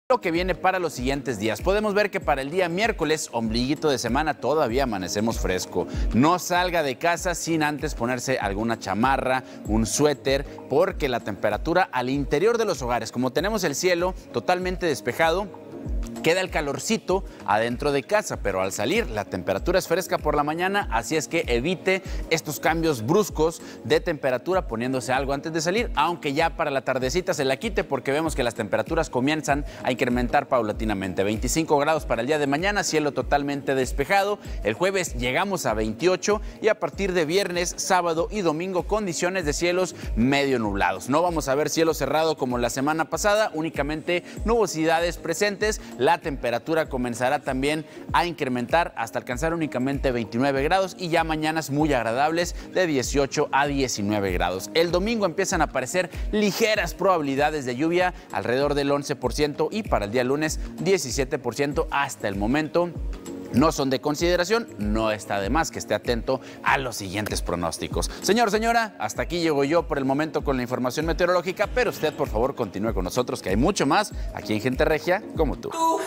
Lo que viene para los siguientes días. Podemos ver que para el día miércoles, ombliguito de semana, todavía amanecemos fresco. No salga de casa sin antes ponerse alguna chamarra, un suéter, porque la temperatura al interior de los hogares, como tenemos el cielo totalmente despejado, queda el calorcito adentro de casa, pero al salir la temperatura es fresca por la mañana, así es que evite estos cambios bruscos de temperatura poniéndose algo antes de salir, aunque ya para la tardecita se la quite porque vemos que las temperaturas comienzan a incrementar paulatinamente. 25 grados para el día de mañana, cielo totalmente despejado. El jueves llegamos a 28 y a partir de viernes, sábado y domingo condiciones de cielos medio nublados. No vamos a ver cielo cerrado como la semana pasada, únicamente nubosidades presentes. La temperatura comenzará también a incrementar hasta alcanzar únicamente 29 grados y ya mañanas muy agradables de 18 a 19 grados. El domingo empiezan a aparecer ligeras probabilidades de lluvia alrededor del 11% y para el día lunes 17% hasta el momento. No son de consideración, no está de más que esté atento a los siguientes pronósticos. Señor, señora, hasta aquí llego yo por el momento con la información meteorológica, pero usted por favor continúe con nosotros que hay mucho más aquí en Gente Regia como tú.